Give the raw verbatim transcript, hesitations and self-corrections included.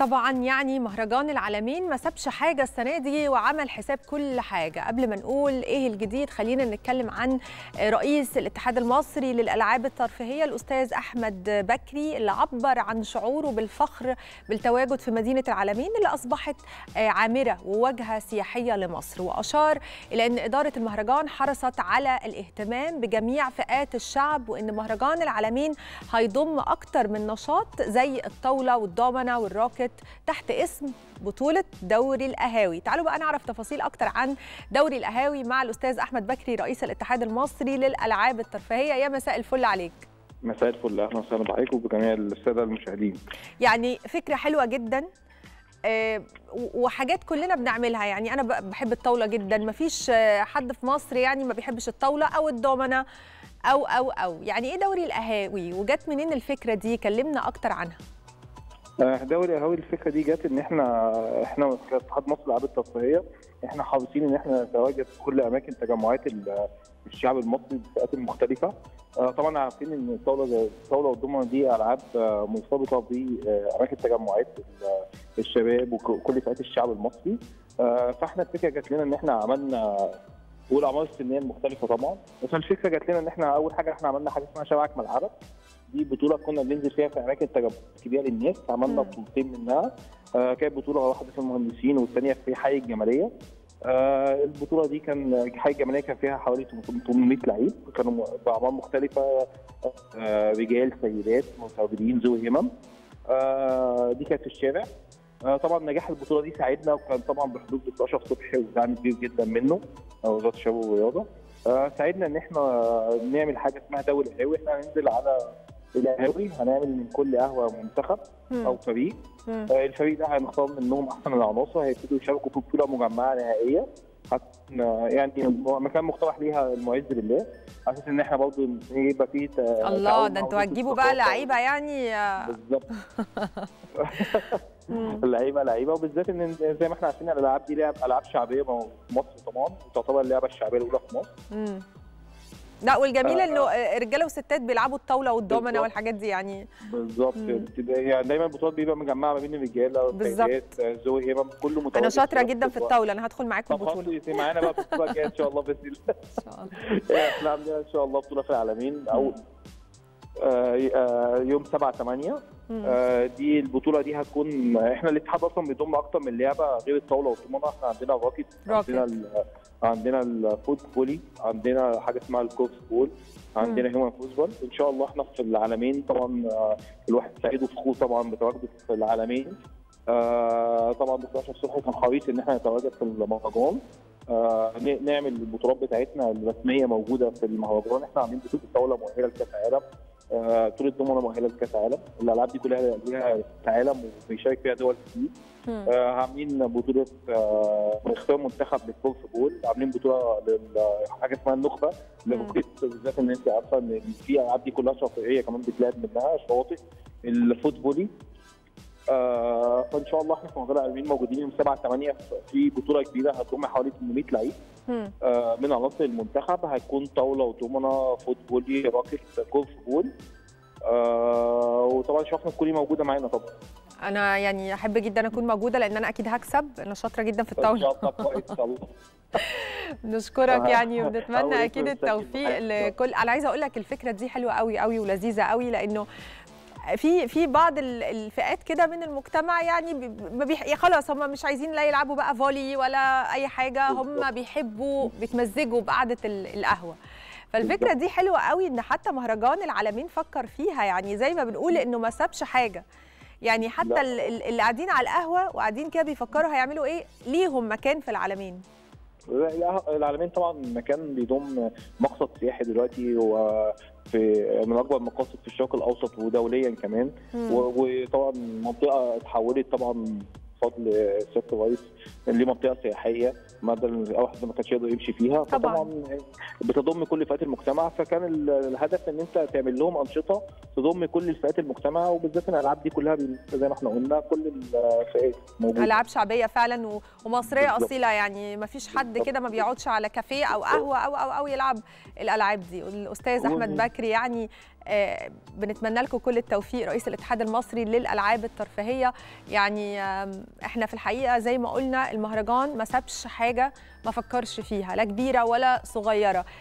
طبعا يعني مهرجان العالمين ما سابش حاجة السنة دي وعمل حساب كل حاجة. قبل ما نقول ايه الجديد خلينا نتكلم عن رئيس الاتحاد المصري للألعاب الترفيهية الأستاذ أحمد بكري اللي عبر عن شعوره بالفخر بالتواجد في مدينة العالمين اللي أصبحت عامرة وواجهة سياحية لمصر، وأشار إلى أن إدارة المهرجان حرصت على الاهتمام بجميع فئات الشعب، وأن مهرجان العالمين هيضم أكتر من نشاط زي الطاولة والضامنة والراكت تحت اسم بطولة دوري القهاوي. تعالوا بقى نعرف تفاصيل أكتر عن دوري القهاوي مع الأستاذ أحمد بكري رئيس الاتحاد المصري للألعاب الترفيهية. يا مساء الفل عليك. مساء الفل، أهلا وسهلا بحضرتك وبجميع السادة المشاهدين. يعني فكرة حلوة جدا وحاجات كلنا بنعملها، يعني أنا بحب الطاولة جدا، مفيش حد في مصر يعني ما بيحبش الطاولة أو الضامنة أو أو أو يعني إيه دوري القهاوي وجت منين الفكرة دي؟ كلمنا أكتر عنها. دوري القهاوي الفكره دي جت ان احنا احنا كاتحاد مصر للالعاب الترفيهيه احنا حريصين ان احنا نتواجد في كل اماكن تجمعات الشعب المصري بالفئات المختلفه. طبعا عارفين ان الطاوله الطاوله والضمنه دي العاب مرتبطه باماكن تجمعات الشباب وكل فئات الشعب المصري. فاحنا الفكره جت لنا ان احنا عملنا والاعمار السنيه المختلفه طبعا، بس الفكره جت لنا ان احنا اول حاجه احنا عملنا حاجه اسمها شبكه ملعبك. دي بطوله كنا بننزل فيها في اماكن تجمعات كبيره للناس، عملنا بطولتين منها. آه كانت بطوله واحده في المهندسين والثانيه في حي الجماليه. آه البطوله دي كان حي الجماليه كان فيها حوالي ثمانمائة لعيب، كانوا باعمار مختلفه، آه رجال سيدات متواجدين ذوي همم. آه دي كانت في الشارع. آه طبعا نجاح البطوله دي ساعدنا، وكان طبعا بحدود ستاشر صبح ودعم كبير جدا منه وزاره الشباب والرياضه. آه ساعدنا ان احنا نعمل حاجه اسمها دوري القهاوي. احنا هننزل على القهاوي، هنعمل من كل قهوه منتخب او فريق. آه الفريق ده هنختار منهم احسن العناصر، هيبتدوا يشاركوا في بطوله مجمعه نهائيه. يعني مكان مقترح ليها المعز بالله، على اساس ان احنا برضه يبقى فيه الله. ده انتوا هتجيبوا بقى لعيبه يعني. بالظبط. اللعيبه لعيبه وبالذات ان زي ما احنا عارفين الالعاب دي لعب العاب شعبيه في مصر طبعا، وتعتبر اللعبه الشعبيه الاولى في مصر. امم لا والجميل آه انه رجاله وستات بيلعبوا الطاوله والضامنه والحاجات دي يعني. بالظبط، يعني دايما البطولات بيبقى مجمعه ما بين الرجاله والسيدات ذوي همم كله متواجد. انا شاطره جدا في الطاوله، انا هدخل معاكم البطوله. طب معانا بقى في البطوله الجايه ان شاء الله باذن الله. ان شاء الله. احنا عندنا ان شاء الله بطوله في العالمين او آه يوم سبعة ثمانية. آه دي البطوله دي هتكون احنا الاتحاد اصلا بيضم اكتر من لعبه غير الطاوله والضمنه. احنا عندنا الراكت، عندنا عندنا الفوت فولي، عندنا حاجه اسمها الكورس بول، عندنا هيومن فوتبول. ان شاء الله احنا في العالمين طبعا آه الواحد سعيد وفخور طبعا بتواجده في العالمين. آه طبعا دكتور اشرف صبحي كان حريص ان احنا نتواجد في المهرجان، آه نعمل البطولات بتاعتنا الرسميه موجوده في المهرجان. احنا عاملين بطوله الطاوله مؤهله لكاس العالم، آه بطوله الضمنه مؤهله لكاس العالم. الالعاب دي كلها ليها عالم وبيشارك فيها دول كتير. آه عاملين بطوله آه اختيار منتخب للكورس بول، عاملين بطوله لحاجه اسمها النخبه للركض، بالذات ان انت عارفه ان في الالعاب دي كلها شاطئيه كمان بتلعب منها شواطئ الفوتبولي. آه فان شاء الله احنا في مهرجان العالمين موجودين يوم سبعة ثمانية في بطوله كبيره هتضم حوالي ثمانمائة لعيب. آه من عناصر المنتخب هيكون طاوله وضمنه فوتبولي راكت كورس بول. آه وطبعا شرفنا تكوني موجوده معانا طبعا. انا يعني احب جدا اكون موجوده لان انا اكيد هكسب، انا شاطره جدا في الطاوله. ان شاء الله كويس ان شاء الله. بنشكرك يعني وبنتمنى اكيد التوفيق لكل. انا عايزه اقول لك الفكره دي حلوه قوي قوي ولذيذه قوي، لانه في في بعض الفئات كده من المجتمع يعني ما بيح... خلاص هم مش عايزين لا يلعبوا بقى فولي ولا اي حاجه، هم بيحبوا بيتمزجوا بقعده القهوه. فالفكره دي حلوه قوي ان حتى مهرجان العالمين فكر فيها، يعني زي ما بنقول انه ما سابش حاجه، يعني حتى اللي قاعدين على القهوه وقاعدين كده بيفكروا هيعملوا ايه ليهم مكان في العالمين. العالمين طبعا مكان بيضم مقصد سياحي دلوقتي، وفي من اكبر المقاصد في الشرق الاوسط ودوليا كمان. وطبعا منطقه اتحولت طبعا بفضل سياده الرئيس ليه منطقه سياحيه ما اول حد ما كانش يقدر يمشي فيها، فطبعا بتضم كل فئات المجتمع، فكان الهدف ان انت تعمل لهم انشطه تضم كل الفئات المجتمع، وبالذات الالعاب دي كلها زي ما احنا قلنا كل الفئات موجوده. العاب شعبيه فعلا ومصريه اصيله، يعني ما فيش حد كده ما بيقعدش على كافيه او قهوه او او او يلعب الالعاب دي. الاستاذ احمد بكري، يعني آه بنتمنى لكم كل التوفيق، رئيس الاتحاد المصري للالعاب الترفيهيه. يعني آه احنا في الحقيقه زي ما قلنا المهرجان ما سابش حاجه ما فكرش فيها، لا كبيره ولا صغيره.